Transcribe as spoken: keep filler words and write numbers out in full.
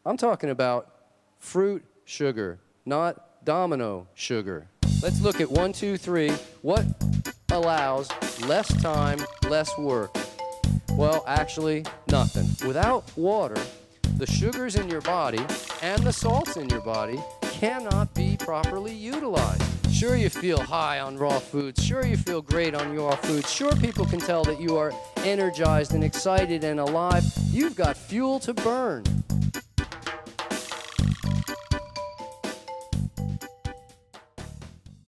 I'm talking about fruit sugar, not domino sugar. Let's look at one, two, three. What allows less time, less work? Well, actually, nothing. Without water, the sugars in your body and the salts in your body cannot be properly utilized. Sure, you feel high on raw foods. Sure, you feel great on raw foods. Sure, people can tell that you are energized and excited and alive. You've got fuel to burn.